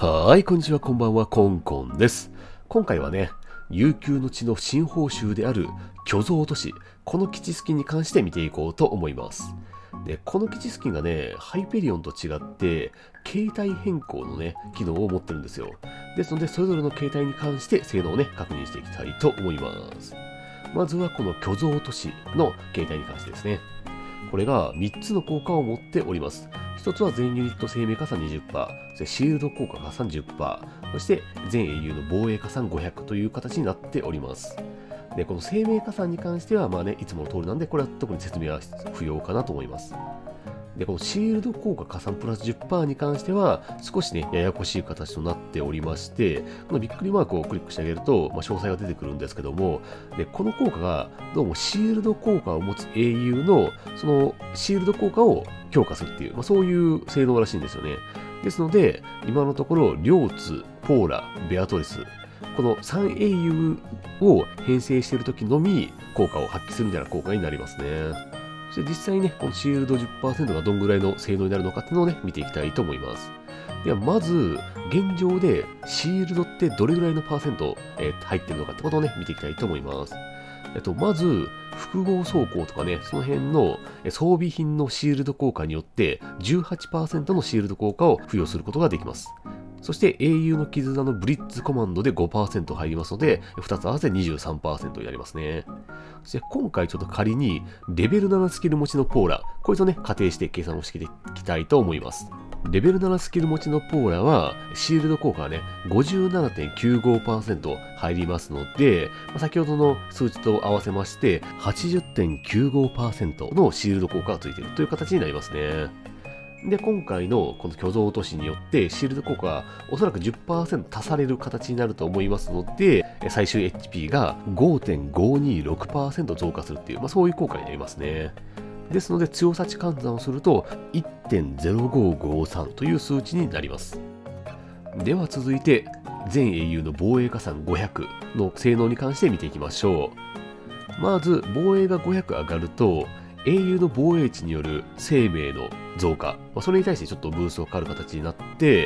はーい、こんにちは、こんばんは、コンコンです。今回はね、悠久の地の新報酬である巨像都市、この基地スキンに関して見ていこうと思います。で、この基地スキンがね、ハイペリオンと違って、形態変更のね、機能を持ってるんですよ。ですので、それぞれの形態に関して性能をね、確認していきたいと思います。まずはこの巨像都市の形態に関してですね。これが3つの効果を持っております。1つは全ユニット生命加算 20%、そしてシールド効果加算 10%、そして全英雄の防衛加算500という形になっております。で、この生命加算に関しては、まあね、いつもの通りなんで、これは特に説明は不要かなと思います。で、このシールド効果加算プラス 10% に関しては、少しね、ややこしい形となっておりまして、このびっくりマークをクリックしてあげると、詳細が出てくるんですけども、で、この効果が、どうもシールド効果を持つ英雄の、そのシールド効果を強化するっていう、そういう性能らしいんですよね。ですので、今のところ、リョーツ、ポーラ、ベアトリス、この3英雄を編成しているときのみ、効果を発揮するみたいな効果になりますね。そして実際にね、このシールド 10% がどんぐらいの性能になるのかっていうのをね、見ていきたいと思います。では、まず、現状でシールドってどれぐらいのパーセント、入ってるのかってことをね、見ていきたいと思います。まず、複合装甲とかね、その辺の装備品のシールド効果によって 18% のシールド効果を付与することができます。そして英雄の絆のブリッツコマンドで 5% 入りますので、2つ合わせて 23% になりますね。そして今回ちょっと仮にレベル7スキル持ちのポーラ、こいつをね、仮定して計算をしていきたいと思います。レベル7スキル持ちのポーラは、シールド効果がね、57.95% 入りますので、先ほどの数値と合わせまして、80.95% のシールド効果がついているという形になりますね。で、今回のこの巨像落としによって、シールド効果がおそらく 10% 足される形になると思いますので、最終 HP が 5.526% 増加するっていう、そういう効果になりますね。ですので、強さ値換算をすると 1.0553 という数値になります。では続いて、全英雄の防衛加算500の性能に関して見ていきましょう。まず、防衛が500上がると、英雄の防衛値による生命の増加、それに対してちょっとブーストがかかる形になって、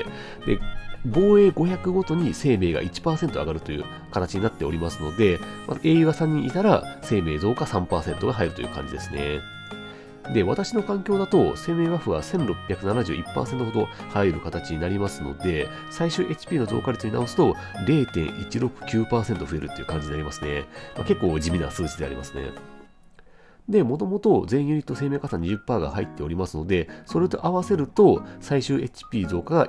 で、防衛500ごとに生命が 1% 上がるという形になっておりますので、英雄が3人いたら生命増加 3% が入るという感じですね。で、私の環境だと生命バフは 1671% ほど入る形になりますので、最終 HP の増加率に直すと 0.169% 増えるっていう感じになりますね。結構地味な数値でありますね。で、もともと全ユニット生命加算 20% が入っておりますので、それと合わせると最終 HP 増加が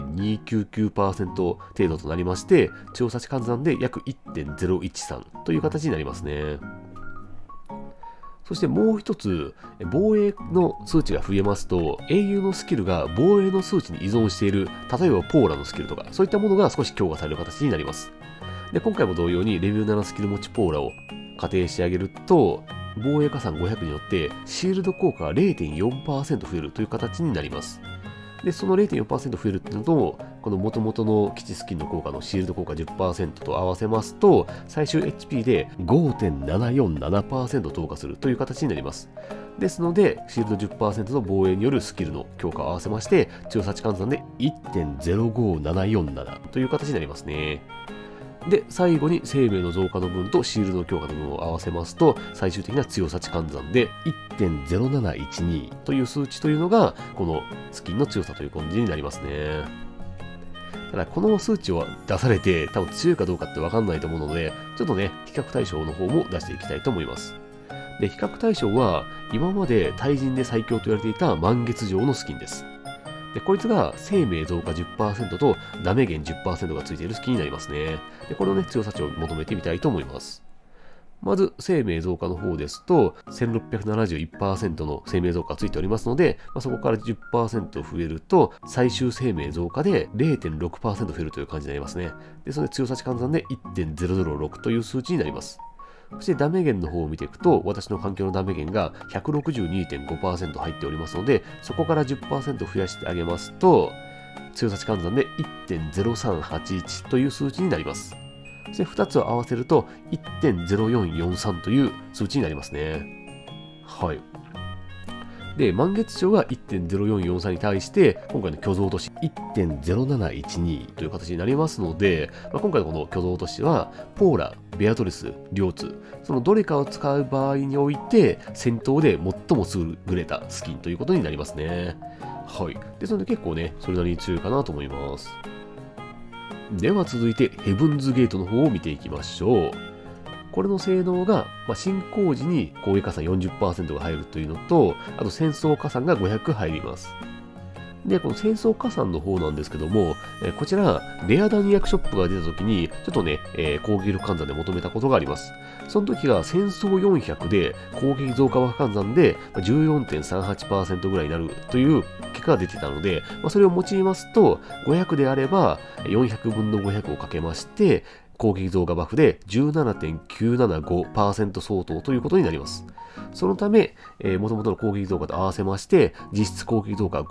1.299% 程度となりまして、調査値換算で約 1.013 という形になりますね。そしてもう一つ、防衛の数値が増えますと、英雄のスキルが防衛の数値に依存している、例えばポーラのスキルとか、そういったものが少し強化される形になります。で、今回も同様にレベル7スキル持ちポーラを仮定してあげると、防衛加算500によってシールド効果が 0.4% 増えるという形になります。で、その 0.4% 増えるっていうのと、この元々の基地スキンの効果のシールド効果 10% と合わせますと、最終 HP で 5.747% 増加するという形になります。ですので、シールド 10% の防衛によるスキルの強化を合わせまして、強さ値換算で 1.05747 という形になりますね。で、最後に生命の増加の分とシールドの強化の分を合わせますと、最終的な強さ値換算で 1.0712 という数値というのが、このスキンの強さという感じになりますね。ただ、この数値を出されて、多分強いかどうかってわかんないと思うので、ちょっとね、比較対象の方も出していきたいと思います。で、比較対象は、今まで対人で最強と言われていた満月城のスキンです。で、こいつが生命増加 10% とダメ減 10% がついているスキンになりますね。で、これをね、強さ値を求めてみたいと思います。まず、生命増加の方ですと、1671% の生命増加がついておりますので、そこから 10% 増えると、最終生命増加で 0.6% 増えるという感じになりますね。ですので、強さ値換算で 1.006 という数値になります。そしてダメ減の方を見ていくと、私の環境のダメ減が 162.5% 入っておりますので、そこから 10% 増やしてあげますと、強さ値換算で 1.0381 という数値になります。そして2つを合わせると 1.0443 という数値になりますね。はい。 で、満月長が 1.0443 に対して、今回の巨像都市 1.0712 という形になりますので、今回のこの巨像都市は、ポーラ、ベアトリス、リョーツ、そのどれかを使う場合において、戦闘で最も優れたスキンということになりますね。はい。ですので結構ね、それなりに強いかなと思います。では続いて、ヘブンズゲートの方を見ていきましょう。これの性能が、進行時に攻撃加算 40% が入るというのと、あと戦争加算が500入ります。で、この戦争加算の方なんですけども、こちら、レア弾薬ショップが出た時に、ちょっとね、攻撃力換算で求めたことがあります。その時が戦争400で攻撃増加枠換算で 14.38% ぐらいになるという結果が出てたので、それを用いますと、500であれば400分の500をかけまして、攻撃増加バフで 17.975% 相当ということになります。そのため、元々の攻撃増加と合わせまして、実質攻撃増加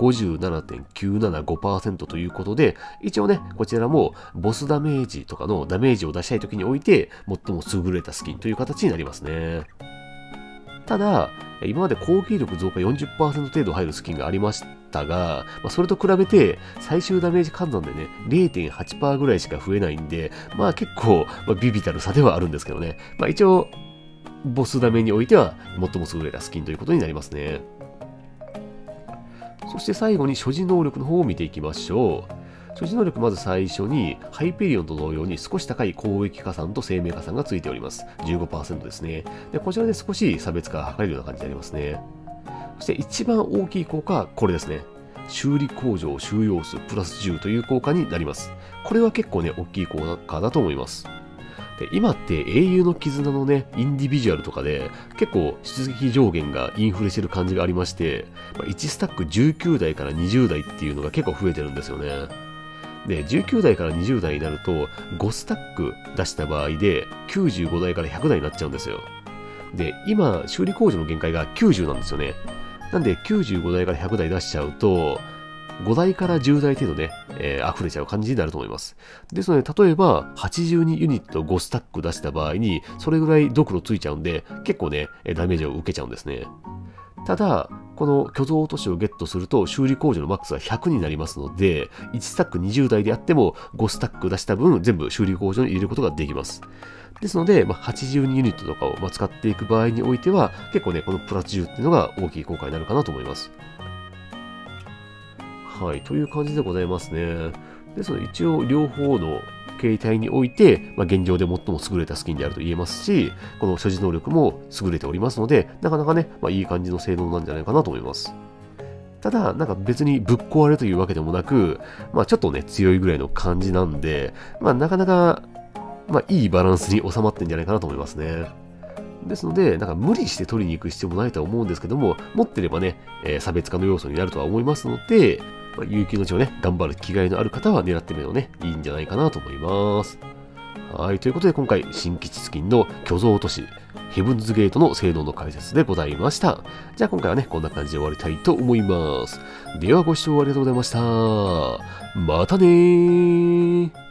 57.975% ということで、一応ね、こちらもボスダメージとかのダメージを出したい時において、最も優れたスキンという形になりますね。ただ、今まで攻撃力増加 40% 程度入るスキンがありましたが、それと比べて最終ダメージ換算でね、0.8% ぐらいしか増えないんで、結構、ビビたる差ではあるんですけどね。一応、ボスダメにおいては最も優れたスキンということになりますね。そして最後に所持能力の方を見ていきましょう。所持能力まず最初に、ハイペリオンと同様に少し高い攻撃加算と生命加算がついております。15% ですね。で、こちらで少し差別化が図れるような感じになりますね。そして一番大きい効果はこれですね。修理工場収容数プラス10という効果になります。これは結構ね、大きい効果だと思います。で、今って英雄の絆のね、インディビジュアルとかで結構出撃上限がインフレしてる感じがありまして、1スタック19台から20台っていうのが結構増えてるんですよね。で、19台から20台になると、5スタック出した場合で、95台から100台になっちゃうんですよ。で、今、修理工場の限界が90なんですよね。なんで、95台から100台出しちゃうと、5台から10台程度ね、溢れちゃう感じになると思います。ですので、例えば、82ユニット5スタック出した場合に、それぐらいドクロついちゃうんで、結構ね、ダメージを受けちゃうんですね。ただ、この巨像都市をゲットすると修理工場のマックスは100になりますので、1スタック20台であっても5スタック出した分全部修理工場に入れることができます。ですので、82ユニットとかを使っていく場合においては、結構ね、このプラス10っていうのが大きい効果になるかなと思います。はい、という感じでございますね。ですので、一応両方の形態において、現状で最も優れたスキンであると言えますし、この所持能力も優れておりますので、なかなかね、いい感じの性能なんじゃないかなと思います。ただ、別にぶっ壊れというわけでもなく、ちょっとね、強いぐらいの感じなんで、なかなか、いいバランスに収まってんじゃないかなと思いますね。ですので、無理して取りに行く必要もないとは思うんですけども、持ってればね、差別化の要素になるとは思いますので、有給の地をね、頑張る気概のある方は狙ってみるのね、いいんじゃないかなと思います。はい、ということで今回、新基地スキンの巨像都市、ヘブンズゲートの性能の解説でございました。じゃあ今回はね、こんな感じで終わりたいと思います。ではご視聴ありがとうございました。またねー。